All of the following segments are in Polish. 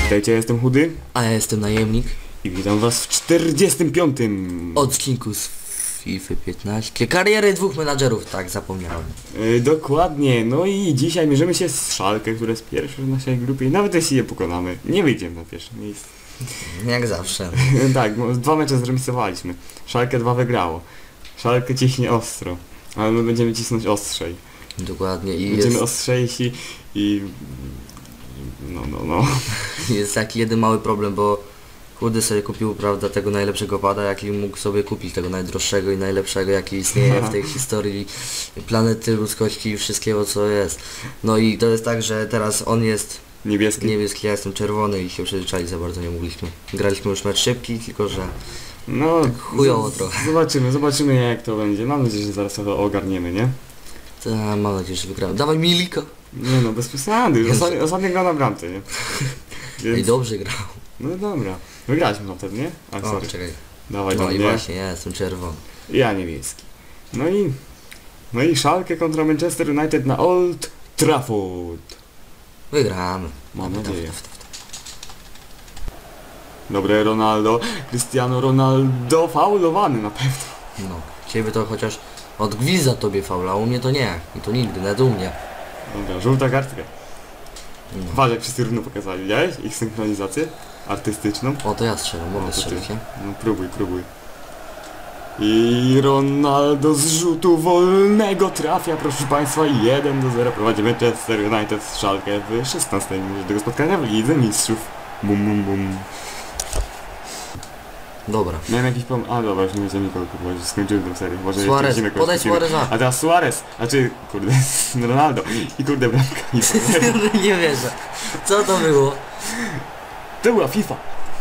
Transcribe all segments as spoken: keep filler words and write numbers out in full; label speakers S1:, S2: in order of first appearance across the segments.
S1: Witajcie, ja jestem Chudy.
S2: A ja jestem najemnik.
S1: I witam was w czterdziestym piątym
S2: odcinku z FIFA piętnaście. Kariery dwóch menadżerów, tak zapomniałem.
S1: Yy, dokładnie, no i dzisiaj mierzymy się z Schalke, które jest pierwsze w naszej grupie i nawet jeśli je pokonamy, nie wyjdziemy na pierwsze miejsce.
S2: Jak zawsze.
S1: Tak, no, dwa mecze zremisowaliśmy. Schalke dwa wygrało. Schalke ciśnie ostro, ale my będziemy cisnąć ostrzej.
S2: Dokładnie. I
S1: Będziemy
S2: jest,
S1: ostrzejsi i... No, no, no.
S2: jest taki jeden mały problem, bo Chudy sobie kupił, prawda, tego najlepszego pada, jaki mógł sobie kupić, tego najdroższego i najlepszego, jaki istnieje w tej historii planety, ludzkości i wszystkiego, co jest. No i to jest tak, że teraz on jest
S1: Niebieski.
S2: niebieski, ja jestem czerwony i się przyzwyczaić za bardzo nie mogliśmy. Graliśmy już mecz szybki, tylko że
S1: No,
S2: chujowo
S1: z-
S2: trochę.
S1: Zobaczymy, zobaczymy jak to będzie. Mam nadzieję, że zaraz to ogarniemy, nie?
S2: To mam nadzieję, że wygramy. Dawaj Milika!
S1: Nie no, bez przesady.
S2: Jezu.
S1: Ostatnio, ostatnio grał na bramce, nie?
S2: Więc... I dobrze grał.
S1: No dobra. Wygraliśmy tam wtedy, nie? A,
S2: O,
S1: sorry.
S2: czekaj.
S1: Dawaj
S2: No
S1: tam,
S2: i
S1: nie?
S2: właśnie, ja jestem czerwony.
S1: Ja niebieski. No i... No i Schalke kontra Manchester United na Old Trafford.
S2: Wygramy.
S1: Mam
S2: Taf,
S1: nadzieję.
S2: taf, taf, taf.
S1: Dobre Ronaldo. Cristiano Ronaldo faulowany na pewno.
S2: No, ciebie to chociaż odgwizda tobie faula, u mnie to nie. I to nigdy, nawet u mnie.
S1: Dobra, żółta kartka.
S2: No.
S1: Patrz jak wszyscy równo pokazali, widziałeś? Ich synchronizację artystyczną.
S2: O, to ja strzelam, mogę
S1: O, to ty.
S2: strzelić, nie?
S1: No próbuj, próbuj. I Ronaldo z rzutu wolnego trafia, proszę państwa, jeden do zera prowadzi Manchester United z Schalke w szesnastej minucie tego spotkania w Lidze Mistrzów. Bum, bum, bum.
S2: Dobra.
S1: Miałem jakiś pomysł, a dobra, już nie wiedziałem nikogo próbować, skończyłem tę serię. Może jeszcze
S2: Suarez,
S1: odcinek
S2: podaj
S1: odpuścimy.
S2: Suareza.
S1: A teraz Suarez, znaczy, kurde, Ronaldo i kurde bramka. I
S2: Nie wierzę. Co to było?
S1: to była FIFA.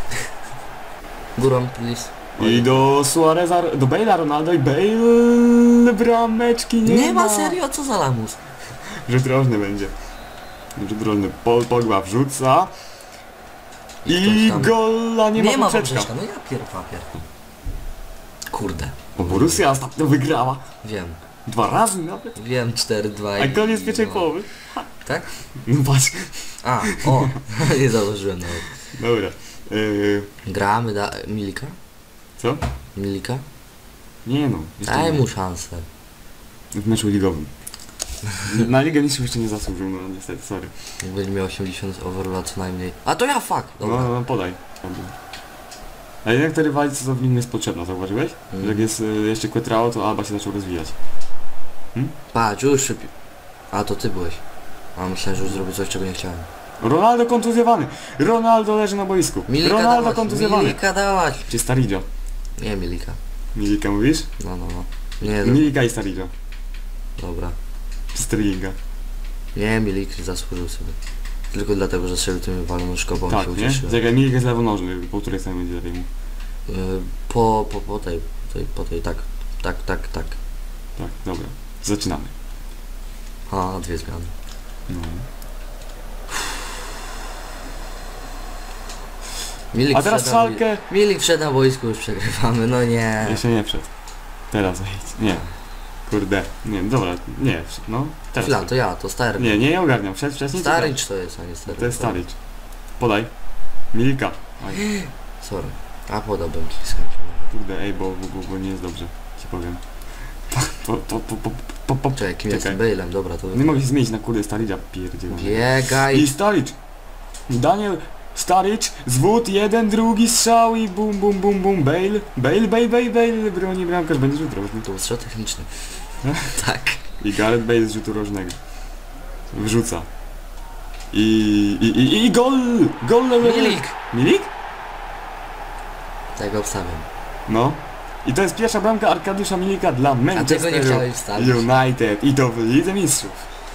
S2: Górą, please.
S1: I do Suareza, do Bale'a Ronaldo i Bale brameczki nie,
S2: Nie ma serio, co za lamus?
S1: Rzut rożny będzie. Rzut rożny. Paul Pogba wrzuca. I
S2: Ktoś tam-
S1: gola nie,
S2: Nie
S1: ma
S2: ma
S1: poprzeczka.
S2: poprzeczka, no ja pier papier. Kurde.
S1: Bo Borussia ostatnio wygrała.
S2: Wiem.
S1: Dwa razy nawet.
S2: Wiem, cztery dwa
S1: A koniec pierwszej połowy.
S2: Tak?
S1: No patrz.
S2: A, o, nie założyłem nawet.
S1: Dobra. Yy,
S2: Gramy da... Milika?
S1: co?
S2: Milika?
S1: Nie no. jeszcze
S2: Daj
S1: nie.
S2: mu szansę.
S1: W meczu ligowym. Na Ligę Mistrzów jeszcze nie zasłużył, no niestety, sorry.
S2: Jak będzie miał osiemdziesiąt overalla co najmniej. A to ja fuck!
S1: No,
S2: Dobra.
S1: no, no podaj. A jednak ta rywalizacja w nim jest potrzebna, zauważyłeś?
S2: Mm.
S1: Że jak jest y, jeszcze Quetrao, to Alba się zaczął rozwijać.
S2: Patrz, już szybciej. A to ty byłeś. A myślałem, że już zrobił coś, czego nie chciałem.
S1: Ronaldo kontuzjowany! Ronaldo leży na boisku!
S2: Milika
S1: Ronaldo
S2: dawać,
S1: kontuzjowany!
S2: Milika dawać!
S1: Czy Sturridge?
S2: Nie, Milika.
S1: Milika mówisz?
S2: No, no, no. Nie, no,
S1: Milika i Sturridge.
S2: dobra.
S1: Czy Sterlinga?
S2: Nie, Milik zasłużył sobie. Tylko dlatego, że strzelił tym waloną szkopą,
S1: Tak,
S2: się
S1: nie?
S2: ucieszyłem.
S1: Czekaj, Milik jest lewonożny, po której stronie będzie lepiej mu?
S2: Y, po, po, po tej, po tej, po tej, tak. Tak, tak, tak.
S1: Tak, dobra. Zaczynamy.
S2: A, dwie zmiany.
S1: No.
S2: Milik
S1: A teraz
S2: wszedł na boi-
S1: Schalke...
S2: Milik wszedł na boisku, już przegrywamy, no nie.
S1: Jeszcze nie wszedł. Teraz wejdź. Nie. Kurde. Nie, dobra, nie, wszedł, no. Teraz.
S2: Chwila, to ja, to stary.
S1: Nie, nie, nie ogarniam. Wszedł wcześniej? czy
S2: Starycz to jest, a nie stary.
S1: To jest Sturridge. Podaj. Milika. Aj.
S2: Sorry. A podałbym ci skończył.
S1: Kurde, ej, bo, bo, bo, bo nie jest dobrze, ci powiem. Po, po, po, po, po, po.
S2: Czekaj, kim
S1: Czekaj.
S2: jestem? Bale'em, dobra, to...
S1: Nie mogę się zmienić na kurde Sturridge'a, pierdzielę.
S2: Biegaj!
S1: I Sturridge. Daniel Sturridge, zwód, jeden, drugi strzał i bum, bum, bum, bum, Bale. Bale, Bale, Bale, Bale, broni bramkarz, będzie rzut rożny.
S2: To był strzał techniczny. Tak.
S1: I Gareth Bale z rzutu rożnego. Wrzuca. I, i, i, i gol! Gol!
S2: Milik!
S1: Milik?
S2: Tak obstawiam.
S1: No. I to jest pierwsza bramka Arkadiusza Milika dla
S2: A tego nie
S1: Manchesteru
S2: chciałeś wstawić.
S1: United. I to w Lidze Mistrzów.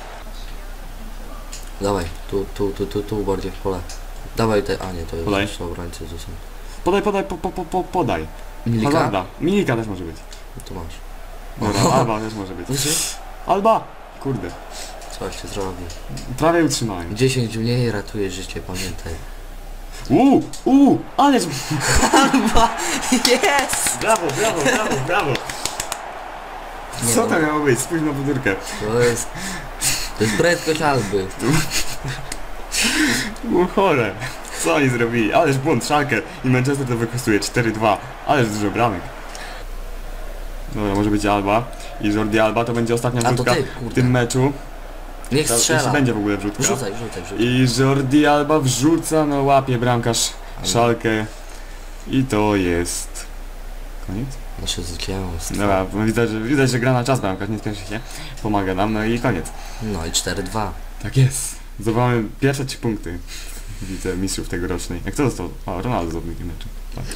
S2: Dawaj, tu, tu, tu, tu, tu bardziej w pole. Dawaj te... A nie, to jest
S1: Podaj.
S2: jeszcze obrońcy, to są...
S1: Podaj, podaj, po, po, po, po, podaj.
S2: Milika?
S1: Hazarda. Milika też może być.
S2: No to masz.
S1: Dobra, Alba też może być.
S2: Wiesz?
S1: Alba! Kurde.
S2: Coś się zrobi.
S1: Prawie utrzymałem.
S2: dziesięć mniej ratuje życie, pamiętaj.
S1: Uuu! Uuu! Ale...
S2: Alba! Yes!
S1: Brawo, brawo, brawo, brawo!
S2: Nie
S1: Co
S2: no,
S1: to miało być? Spójrz na budurkę.
S2: To jest... To jest prędkość Alby.
S1: Było chore. Co oni zrobili? Ależ błąd, Schalke i Manchester to wykosztuje cztery dwa. Ależ dużo bramek. Dobra, może być Alba. I Jordi Alba to będzie ostatnia
S2: A to
S1: wrzutka
S2: ty,
S1: w
S2: kurde.
S1: tym meczu.
S2: Niech
S1: Ta-
S2: strzela.
S1: Jeśli będzie w ogóle wrzutka.
S2: Wrzucaj, wrzucaj, wrzucaj.
S1: I Jordi Alba wrzuca, no łapie bramkarz
S2: Ale-
S1: Schalke. I to jest... Koniec?
S2: Nasze zwycięstwo.
S1: Dobra, widać, że, widać, że gra na czas bramkarz, nie spieszy się. Pomaga nam, no i koniec.
S2: No i cztery dwa.
S1: Tak jest. Zdobywamy pierwsze trzy punkty. Widzę mistrzów tegorocznej. Jak kto dostał? A, Ronaldo zdobył w meczu. Tak.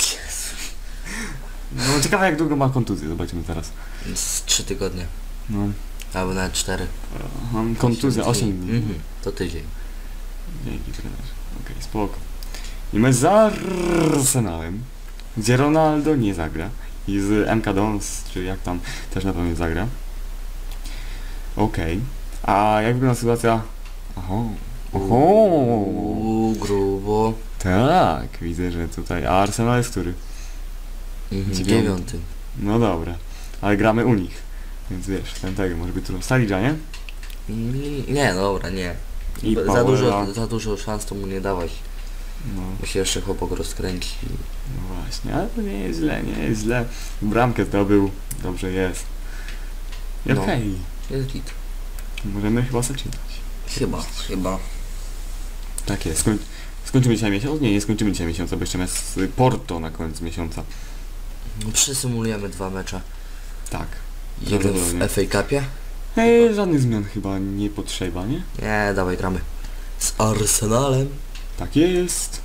S1: No ciekawe jak długo ma kontuzję, zobaczymy teraz.
S2: Z trzy tygodnie.
S1: No.
S2: Albo nawet cztery.
S1: Mam kontuzję osiem dni.
S2: Mhm, to tydzień.
S1: Dzięki trenerze. Okej, spoko. I my z Arsenalem, gdzie Ronaldo nie zagra. I z M K Dons, czy jak tam, też na pewno nie zagra. Okej. A jak wygląda sytuacja? Oho. Oho.
S2: Uuu, grubo.
S1: Tak, widzę, że tutaj. A Arsenal jest który?
S2: Mhm,
S1: Dziewiąty.
S2: dziewiąty.
S1: No dobra. Ale gramy u nich. Więc wiesz, ten tego może być trudno. Stalidża, nie?
S2: I- Nie, dobra, nie.
S1: I
S2: za,
S1: Paweła.
S2: dużo, za dużo szans to mu nie dawać.
S1: No,
S2: Bo się jeszcze chłopak rozkręci.
S1: no właśnie, ale to nie jest źle, nie jest źle. Bramkę zdobył, dobrze jest. I
S2: No.
S1: okej,
S2: Jest git.
S1: możemy chyba zaczynać.
S2: Chyba, chyba.
S1: Tak jest, skoń, skończymy dzisiaj miesiąc? Nie, nie skończymy dzisiaj miesiąca, bo jeszcze jest Porto na koniec miesiąca.
S2: No, przysymulujemy dwa mecze.
S1: Tak.
S2: Jeden
S1: Prawdopodobnie.
S2: w F A Cupie.
S1: Ej, żadnych zmian chyba nie potrzeba, nie?
S2: Nie, dawaj gramy. Z Arsenalem.
S1: Tak jest.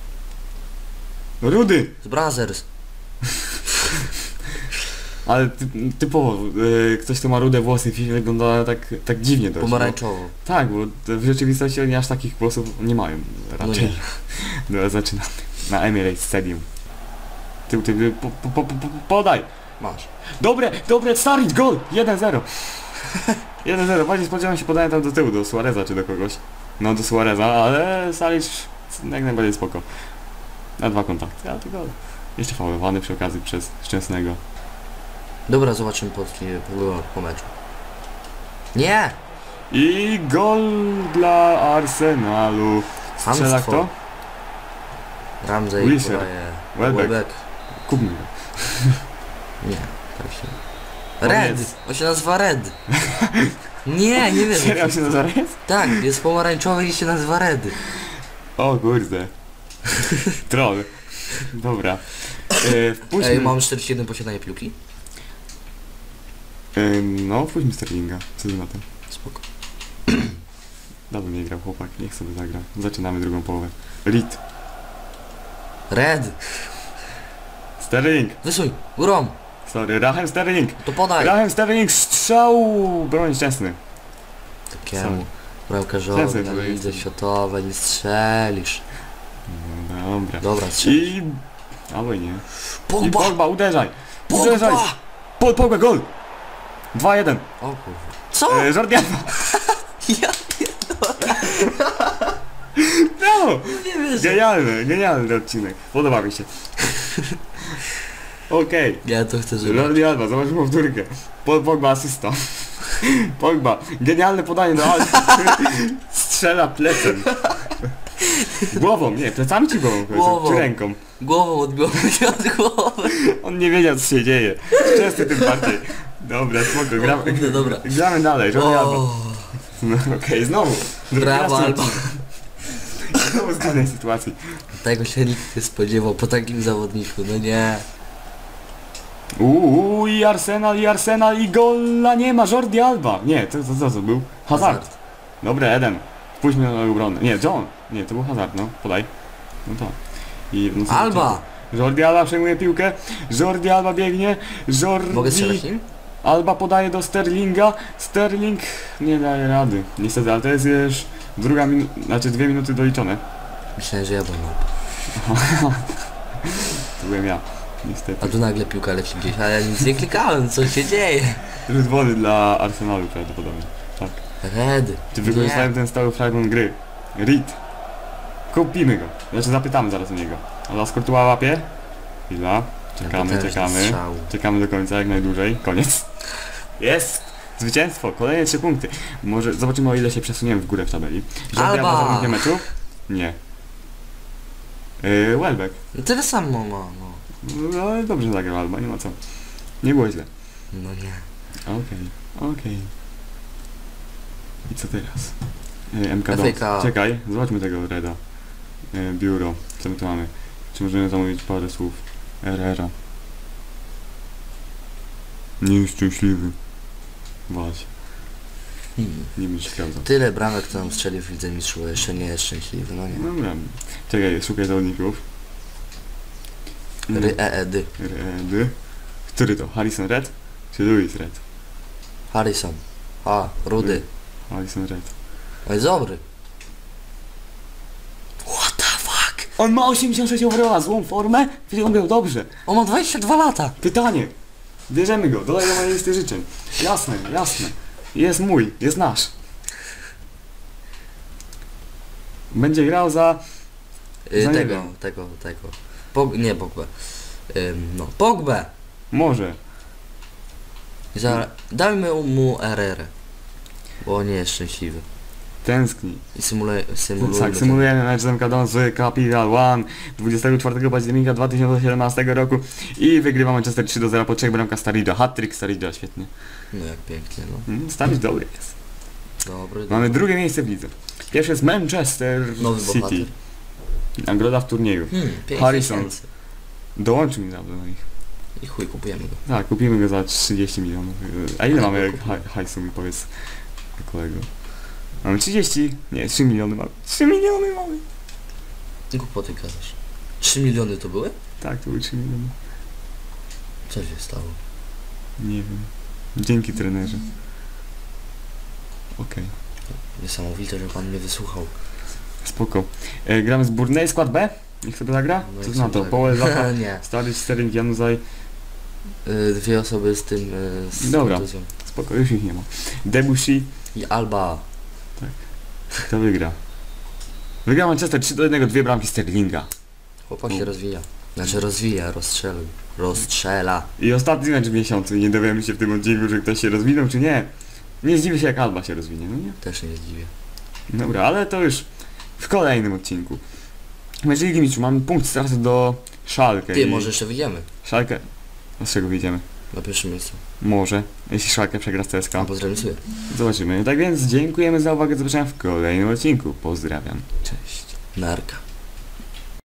S1: Rudy!
S2: Z Brazers.
S1: Ale ty, typowo, y, ktoś kto ma rude włosy w filmie wygląda tak, tak dziwnie dość.
S2: Pomarańczowo.
S1: Bo, tak, bo w rzeczywistości oni aż takich włosów nie mają raczej.
S2: nie.
S1: Dobra, zaczynamy. Na Emirates Stadium. Ty, ty, po, po, po, po, podaj!
S2: Masz.
S1: Dobre, dobre, Sturridge, gol! jeden zero. jeden zero, bardziej spodziewałem się podania tam do tyłu, do Suareza czy do kogoś. No do Suareza, ale Sturridge jak najbardziej spoko. Na dwa kontakty, ale to gol. Jeszcze faulowany przy okazji przez Szczęsnego.
S2: Dobra, zobaczymy po, po, po meczu. Nie!
S1: I gol dla Arsenalu. Strzela
S2: Hamstwo.
S1: kto?
S2: Ramsey
S1: Wilshere.
S2: podaje.
S1: Welbeck.
S2: Welbeck.
S1: Kupmy go.
S2: Nie, tak się...
S1: On
S2: Red!
S1: jest-
S2: On się nazywa Red. Nie, nie wiem.
S1: Serio się nazywa Rez?
S2: Tak, jest pomarańczowy i się nazywa Red.
S1: O kurde. Troll. Dobra. E, wpuśćmy...
S2: Ej, mam czterdzieści jeden posiadanie piłki.
S1: E, no, wpuśćmy Sterlinga. Co ty na to?
S2: Spoko.
S1: Dawno nie grał chłopak, niech sobie zagra. Zaczynamy drugą połowę. Reed.
S2: Red!
S1: Sterling.
S2: Wysuń! Górą!
S1: Sorry, Raheem Sterling.
S2: To podaj!
S1: Raheem Sterling, strzał! Broń szczęsny.
S2: Takiemu bramkarzowi
S1: Często
S2: na
S1: to jest.
S2: lidze światowej nie strzelisz.
S1: No, dobra.
S2: Dobra, strzelisz.
S1: I... Albo i nie. I
S2: Pogba!
S1: Pogba, uderzaj! Uderzaj!
S2: Pogba!
S1: Paul Pogba, gol! dwa jeden.
S2: O kurwa. Co?
S1: E, Jordi Alba.
S2: Ja
S1: No!
S2: nie wierzę.
S1: Genialny, genialny odcinek. Podoba mi się. Okej.
S2: Ja to chcę, żeby...
S1: Jordi Alba, zobaczmy powtórkę. Paul Pogba, asysta. Pogba, genialne podanie do Alba. Strzela plecem. Głową, nie, plecami czy głową?
S2: Głową.
S1: Czy ręką?
S2: Głową odbiło się od głowy.
S1: On nie wiedział co się dzieje. Często tym bardziej. Dobra, spoko,
S2: O
S1: gramy,
S2: kurde, dobra.
S1: gramy dalej. Jordi Alba.
S2: O,
S1: No, okej, znowu. Drugi
S2: brawo
S1: raz
S2: Alba.
S1: Znowu z dziwnej sytuacji.
S2: Tego się nikt nie spodziewał po takim zawodniku, no nie.
S1: Uuu, i Arsenal, i Arsenal, i gola nie ma, Jordi Alba. Nie, to co to, to, to był? Hazard. Dobra, Eden. Wpuśćmy na obronę. Nie, John. Nie, to był Hazard, no. Podaj. No to. I, no, co-
S2: Alba!
S1: Jordi Alba przejmuje piłkę. Jordi Alba biegnie. Jordi...
S2: Mogę strzelać nim?
S1: Alba podaje do Sterlinga. Sterling nie daje rady. Niestety, ale to jest już druga minuta, znaczy dwie minuty doliczone.
S2: Myślałem, że ja byłem.
S1: To byłem ja. Niestety.
S2: A tu nagle piłka leci gdzieś, ale ja nic nie klikałem, co się dzieje?
S1: Rzut wolny dla Arsenalu prawdopodobnie. Tak.
S2: Red.
S1: Czy wykorzystałem ten stały fragment gry? Reed. Kupimy go. Znaczy zapytamy zaraz o niego. Ale Courtois łapie? Chwila. Czekamy,
S2: Potężny
S1: czekamy.
S2: strzał.
S1: Czekamy do końca, jak najdłużej. Koniec. Jest! Zwycięstwo! Kolejne trzy punkty. Może zobaczymy o ile się przesuniemy w górę w tabeli. Jordi
S2: Alba!
S1: Alba zamknie meczu? Nie. Yy, Welbeck.
S2: No tyle samo ma, no.
S1: No, ale dobrze zagrał Alba, nie ma co. Nie było źle.
S2: No nie.
S1: Okej, okej. I co teraz? Yy, M K
S2: F A
S1: Dons.
S2: Cup.
S1: Czekaj, zobaczmy tego Reda. Yy, biuro. Co my tu mamy? Czy możemy zamówić parę słów? R R A. Nieszczęśliwy. Właśnie.
S2: Hmm.
S1: Nie będę sprawdzał.
S2: Tyle bramek, to nam strzelił w Lidze Mistrzów, a jeszcze nie jest szczęśliwy, no nie.
S1: Dobra. Czekaj, szukaj zawodników.
S2: Ry, e, e, dy.
S1: Red. Który to? Harrison Red? Czy Louis Red?
S2: Harrison. A, Rudy.
S1: Harrison Red.
S2: No jest dobry. What the fuck?
S1: On ma osiemdziesiąt sześć overalla, złą formę? Wyglądał dobrze.
S2: On ma dwadzieścia dwa lata.
S1: Pytanie. Bierzemy go, dodaj do mojej listy życzeń. Jasne, jasne. Jest mój, jest nasz. Będzie grał za...
S2: Y,
S1: Za
S2: tego,
S1: niego.
S2: tego, tego. Pog nie, Pogbę. Ym, no, Pogbę.
S1: Może.
S2: Za, dajmy mu R R. Bo on nie jest szczęśliwy.
S1: Tęskni.
S2: I symuluje, symuluje.
S1: Tak, symulujemy mecz z M K Dons z Capital One dwudziestego czwartego października dwa tysiące siedemnastego roku i wygrywa Manchester trzy do zera po trzech bramkach Starridge'a. Hat-trick Starridge'a, świetnie.
S2: No jak pięknie, no.
S1: Mm, Starridge dobry jest.
S2: Dobry,
S1: Mamy
S2: dobry.
S1: drugie miejsce w lidze. Pierwsze jest Manchester
S2: Nowy
S1: City.
S2: bohater.
S1: Nagroda w turnieju.
S2: Hmm, pięć
S1: Harrison.
S2: tysięcy.
S1: Dołączył mi do nich.
S2: I chuj, kupujemy go.
S1: Tak, kupimy go za trzydzieści milionów. A ile
S2: Ale
S1: mamy
S2: go
S1: haj- hajsu mi powiedz, kolego? Mamy trzydzieści? Nie, trzy miliony mamy. trzy miliony mamy!
S2: Głupoty gadasz. trzy miliony to były?
S1: Tak, to były trzy miliony.
S2: Co się stało?
S1: Nie wiem. Dzięki trenerze. Okej,
S2: Niesamowite, że pan mnie wysłuchał.
S1: spoko. E, gramy z Burnley, skład B? Niech sobie zagra?
S2: No
S1: Co
S2: i
S1: to na
S2: co
S1: to?
S2: tak?
S1: Połę Zapa,
S2: Nie.
S1: Stary, Sterling, Januzaj.
S2: Y, dwie osoby z tym, y, z
S1: Dobra.
S2: kontuzją.
S1: Spoko, już ich nie ma. Debussy,
S2: I Alba.
S1: kto wygra? Wygra Manchester trzy do jednego, dwie bramki Sterlinga.
S2: Chłopak się
S1: U.
S2: rozwija. Znaczy rozwija, rozstrzela. Rozstrzela.
S1: I ostatni mecz w miesiącu i nie dowiemy się w tym odcinku, że ktoś się rozwinął, czy nie. Nie zdziwię się, jak Alba się rozwinie, no nie?
S2: Też nie zdziwię.
S1: Dobra, ale to już w kolejnym odcinku. Mecz Ligi Mistrzów, mamy punkt straty do Schalke.
S2: Ty,
S1: i-
S2: może jeszcze wyjdziemy.
S1: Schalke... A z czego wyjdziemy?
S2: Na pierwszym miejscu.
S1: Może, jeśli Schalke przegra z C S K.
S2: A pozdrawiam sobie.
S1: Zobaczymy. Tak więc dziękujemy za uwagę, do zobaczenia w kolejnym odcinku. Pozdrawiam. Cześć.
S2: Narka.